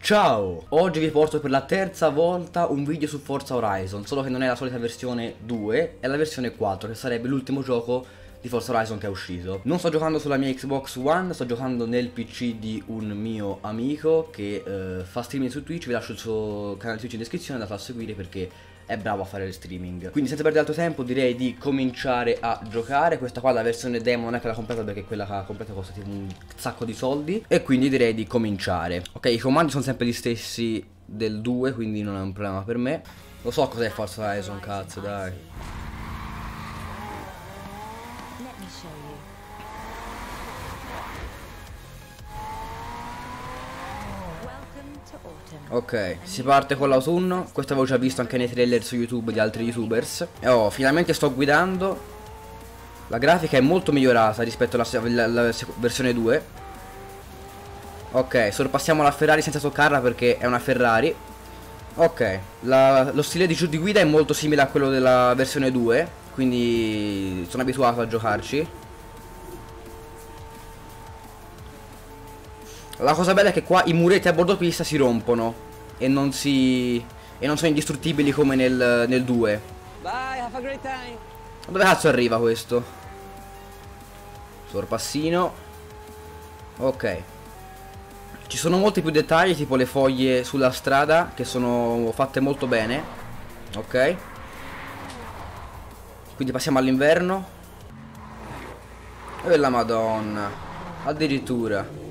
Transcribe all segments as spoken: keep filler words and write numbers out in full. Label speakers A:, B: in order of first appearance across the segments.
A: Ciao! Oggi vi porto per la terza volta un video su Forza Horizon, solo che non è la solita versione due, è la versione quattro, che sarebbe l'ultimo gioco di Forza Horizon che è uscito. Non sto giocando sulla mia Xbox One, sto giocando nel P C di un mio amico che eh, fa streaming su Twitch. Vi lascio il suo canale Twitch in descrizione, andate a seguire perché è bravo a fare il streaming. Quindi senza perdere altro tempo direi di cominciare a giocare. Questa qua è la versione demo, non è che l'ha comprata perché quella che l'ha comprata costa tipo un sacco di soldi. E quindi direi di cominciare. Ok, i comandi sono sempre gli stessi del due, quindi non è un problema per me. Lo so cos'è Forza Horizon, cazzo, dai. Ok, si parte con l'autunno. Questo avevo già visto anche nei trailer su YouTube di altri youtubers. E oh, finalmente sto guidando. La grafica è molto migliorata rispetto alla, alla, alla versione due. Ok, sorpassiamo la Ferrari senza toccarla perché è una Ferrari. Ok, la, lo stile di, di guida è molto simile a quello della versione due, quindi sono abituato a giocarci. La cosa bella è che qua i muretti a bordo pista si rompono e non si e non sono indistruttibili come nel, nel due.
B: Bye, have a great time.
A: Dove cazzo arriva questo? Sorpassino. Ok. Ci sono molti più dettagli, tipo le foglie sulla strada, che sono fatte molto bene. Ok. Quindi passiamo all'inverno. E la Madonna. Addirittura.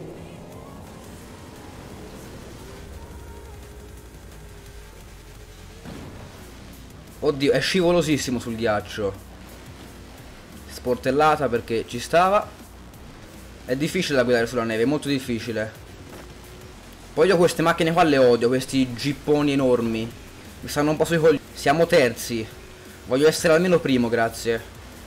A: Oddio, è scivolosissimo sul ghiaccio. Sportellata perché ci stava. È difficile da guidare sulla neve, è molto difficile. Poi io queste macchine qua le odio, questi gipponi enormi. Mi stanno un po' sui coglioni. Siamo terzi. Voglio essere almeno primo, grazie.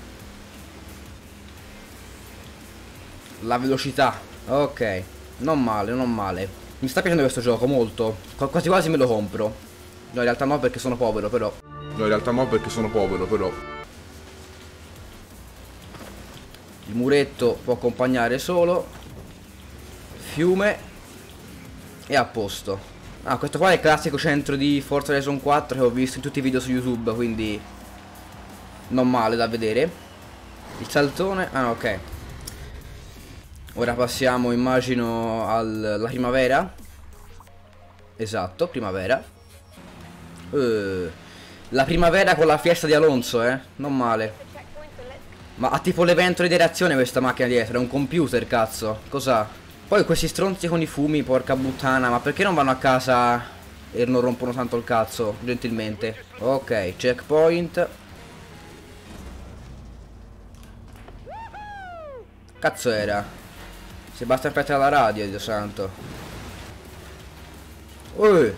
A: La velocità. Ok. Non male, non male. Mi sta piacendo questo gioco, molto. Quasi quasi me lo compro. No, in realtà no perché sono povero, però.
C: No, in realtà no perché sono povero, però.
A: Il muretto può accompagnare solo. Fiume. E a posto. Ah, questo qua è il classico centro di Forza Horizon quattro che ho visto in tutti i video su YouTube, quindi non male da vedere. Il saltone. Ah, ok. Ora passiamo, immagino, alla primavera. Esatto, primavera. Uh, la primavera con la fiesta di Alonso, eh. Non male. Ma ha tipo le ventole di reazione questa macchina dietro. È un computer, cazzo. Cos'ha? Poi questi stronzi con i fumi, porca puttana. Ma perché non vanno a casa e non rompono tanto il cazzo, gentilmente? Ok, checkpoint. Cazzo era? Sebastian Vettel alla radio, Dio santo. Uh.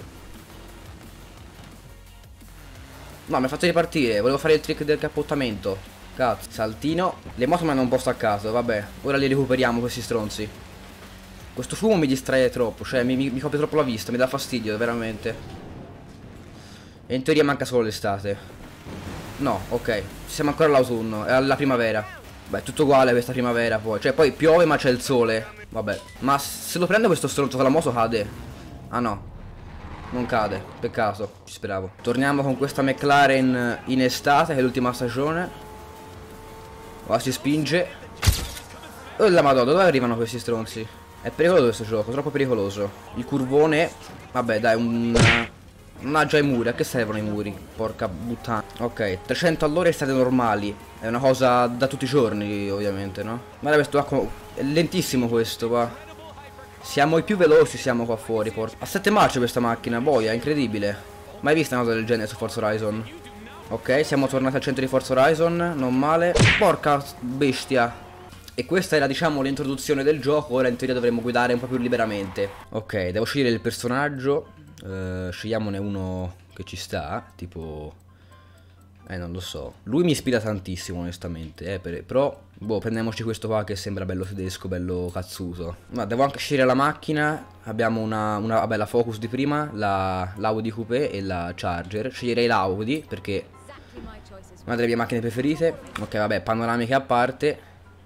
A: No, mi ha fatto ripartire. Volevo fare il trick del cappottamento. Cazzo. Saltino. Le moto mi hanno un posto a caso. Vabbè. Ora li recuperiamo questi stronzi. Questo fumo mi distrae troppo. Cioè mi, mi, mi copre troppo la vista. Mi dà fastidio, veramente. E in teoria manca solo l'estate. No, ok. Ci siamo ancora all'autunno. È alla primavera. Beh, tutto uguale questa primavera poi. Cioè poi piove ma c'è il sole. Vabbè. Ma se lo prendo questo stronzo con la moto cade. Ah no. Non cade, peccato, ci speravo. Torniamo con questa McLaren in estate, che è l'ultima stagione. Ora si spinge. Oh la madonna, dove arrivano questi stronzi? È pericoloso questo gioco, troppo pericoloso. Il curvone. Vabbè dai, un... Mannaggia i muri, a che servono i muri? Porca puttana. Ok, trecento all'ora in strade normali. È una cosa da tutti i giorni, ovviamente, no? Guarda questo acqua. È lentissimo questo qua. Siamo i più veloci, siamo qua fuori, porca. A sette marce questa macchina, boia, incredibile. Mai vista una cosa del genere su Forza Horizon. Ok, siamo tornati al centro di Forza Horizon, non male. Porca bestia. E questa era, diciamo, l'introduzione del gioco. Ora in teoria dovremmo guidare un po' più liberamente. Ok, devo scegliere il personaggio. uh, Scegliamone uno che ci sta. Tipo... Eh, non lo so. Lui mi ispira tantissimo, onestamente, eh, per... Però, boh, prendiamoci questo qua che sembra bello tedesco, bello cazzuto. Ma devo anche scegliere la macchina. Abbiamo una, una vabbè, la Focus di prima, la, l'Audi Coupé e la Charger. Sceglierei l'Audi, perché una delle mie macchine preferite. Ok, vabbè, panoramiche a parte.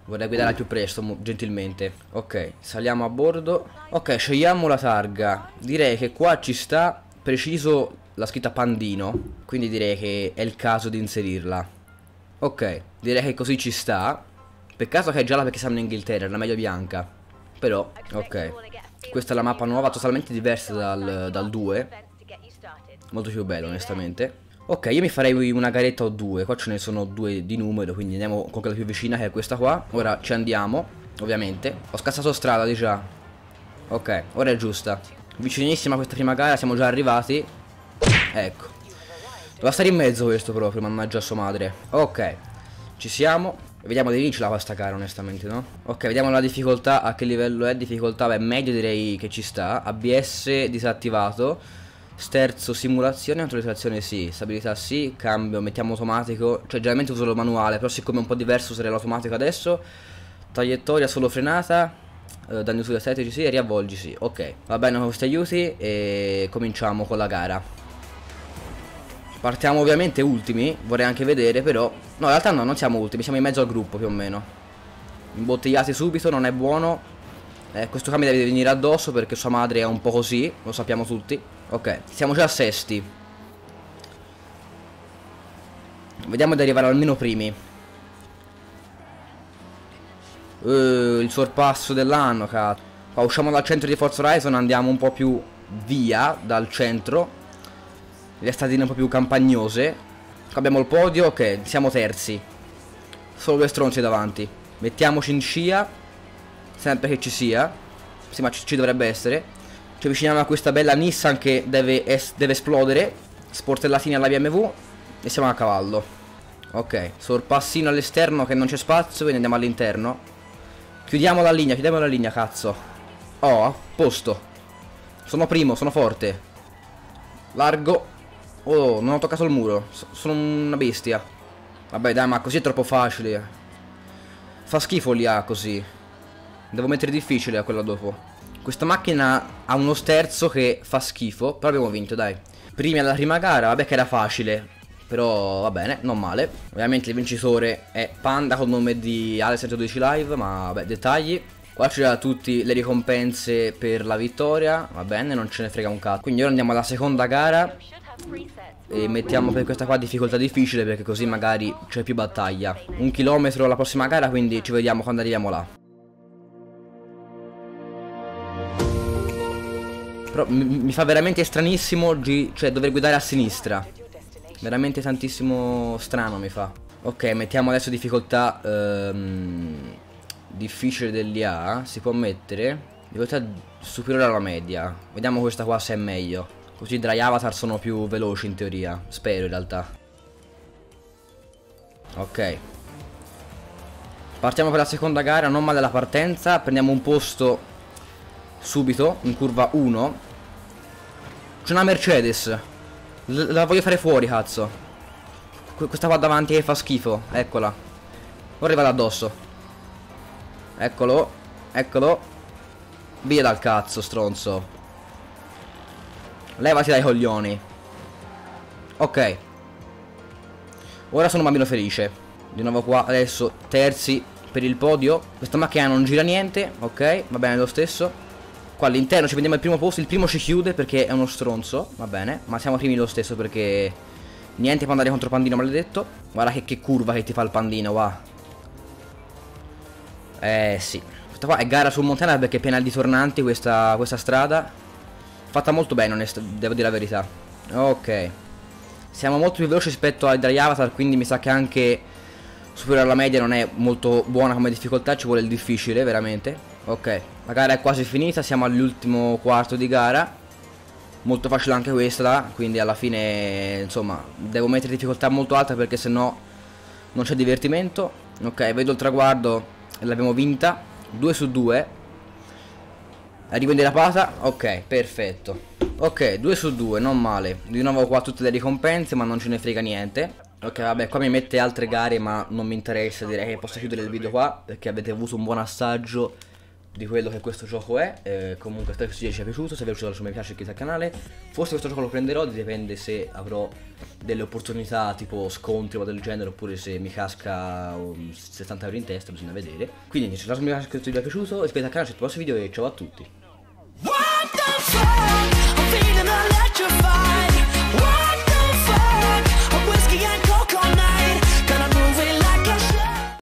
A: Vorrei guidare al più presto, gentilmente. Ok, saliamo a bordo. Ok, scegliamo la targa. Direi che qua ci sta preciso la scritta Pandino, quindi direi che è il caso di inserirla. Ok, direi che così ci sta. Peccato che è gialla perché siamo in Inghilterra, è la meglio bianca. Però, ok. Questa è la mappa nuova, totalmente diversa dal, dal due. Molto più bello, onestamente. Ok, io mi farei una garetta o due. Qua ce ne sono due di numero, quindi andiamo con quella più vicina, che è questa qua. Ora ci andiamo, ovviamente. Ho scassato strada di già. Ok, ora è giusta. Vicinissima a questa prima gara, siamo già arrivati. Ecco. Doveva stare in mezzo questo proprio, mannaggia sua madre. Ok, ci siamo. Vediamo di vincerla questa gara, onestamente, no? Ok, vediamo la difficoltà. A che livello è? Difficoltà, beh, meglio direi che ci sta. A B S disattivato. Sterzo simulazione, autorizzazione sì. Stabilità sì. Cambio, mettiamo automatico. Cioè generalmente uso il manuale, però siccome è un po' diverso userei l'automatico adesso. Traiettoria solo frenata. eh, Danni sugli estetici sì. E riavvolgi sì. Ok, va bene con questi aiuti. E cominciamo con la gara. Partiamo ovviamente ultimi, vorrei anche vedere però. No, in realtà no, non siamo ultimi, siamo in mezzo al gruppo più o meno. Imbottigliati subito, non è buono. eh, Questo cambio deve venire addosso perché sua madre è un po' così, lo sappiamo tutti. Ok, siamo già a sesti. Vediamo di arrivare almeno primi. uh, Il sorpasso dell'anno, cazzo. Qua usciamo dal centro di Forza Horizon, andiamo un po' più via dal centro. Le stradine un po' più campagnose. Qua abbiamo il podio, ok, siamo terzi. Solo due stronzi davanti. Mettiamoci in scia. Sempre che ci sia. Sì, ma ci, ci dovrebbe essere. Ci avviciniamo a questa bella Nissan che deve, es deve esplodere. Sportellatini alla B M W. E siamo a cavallo. Ok, sorpassino all'esterno che non c'è spazio, quindi andiamo all'interno. Chiudiamo la linea, chiudiamo la linea, cazzo. Oh, a posto. Sono primo, sono forte. Largo. Oh, non ho toccato il muro. So sono una bestia. Vabbè dai, ma così è troppo facile. Fa schifo l'I A così. Devo mettere difficile a quella dopo. Questa macchina ha uno sterzo che fa schifo. Però abbiamo vinto, dai. Primi alla prima gara, vabbè che era facile. Però va bene, non male. Ovviamente il vincitore è Panda con nome di Alex centododici Live. Ma vabbè, dettagli. Qua c'era tutte le ricompense per la vittoria. Va bene, non ce ne frega un cazzo. Quindi ora andiamo alla seconda gara. E mettiamo per questa qua difficoltà difficile, perché così magari c'è più battaglia. Un chilometro alla prossima gara, quindi ci vediamo quando arriviamo là. Però mi fa veramente stranissimo, cioè dover guidare a sinistra. Veramente tantissimo strano mi fa. Ok, mettiamo adesso difficoltà ehm, difficile dell'I A. Si può mettere difficoltà superiore alla media. Vediamo questa qua se è meglio. Così i dry avatar sono più veloci in teoria. Spero in realtà. Ok. Partiamo per la seconda gara. Non male la partenza. Prendiamo un posto subito in curva uno. C'è una Mercedes. L la voglio fare fuori, cazzo. Qu Questa qua davanti che fa schifo. Eccola. Ora arriva da addosso. Eccolo. Eccolo. Via dal cazzo, stronzo. Levati dai coglioni. Ok. Ora sono un bambino felice. Di nuovo qua, adesso terzi per il podio. Questa macchina non gira niente. Ok, va bene lo stesso. Qua all'interno ci prendiamo il primo posto. Il primo ci chiude perché è uno stronzo. Va bene, ma siamo primi lo stesso perché niente può andare contro Pandino maledetto. Guarda che, che curva che ti fa il Pandino, va. Eh sì. Questa qua è gara su Montana perché è piena di tornanti questa, questa strada. Fatta molto bene, onesto, devo dire la verità. Ok. Siamo molto più veloci rispetto ai dry avatar, quindi mi sa che anche superiore alla media non è molto buona come difficoltà. Ci vuole il difficile, veramente. Ok, la gara è quasi finita, siamo all'ultimo quarto di gara. Molto facile anche questa, quindi alla fine, insomma, devo mettere difficoltà molto alta perché sennò non c'è divertimento. Ok, vedo il traguardo e l'abbiamo vinta. Due su due. Arrivo in derapata. Ok, perfetto. Ok, due su due, non male. Di nuovo qua tutte le ricompense, ma non ce ne frega niente. Ok, vabbè, qua mi mette altre gare, ma non mi interessa. Direi che posso chiudere il video qua perché avete avuto un buon assaggio di quello che questo gioco è. Eh, comunque spero che questo video ci sia piaciuto, se vi è piaciuto lasciate un mi piace e iscrivetevi al canale. Forse questo gioco lo prenderò, dipende se avrò delle opportunità tipo scontri o del genere, oppure se mi casca um, settanta euro in testa, bisogna vedere. Quindi niente, lasciate un mi piace se questo video vi è piaciuto, iscrivetevi al canale, se ti prossimo video e ciao a tutti.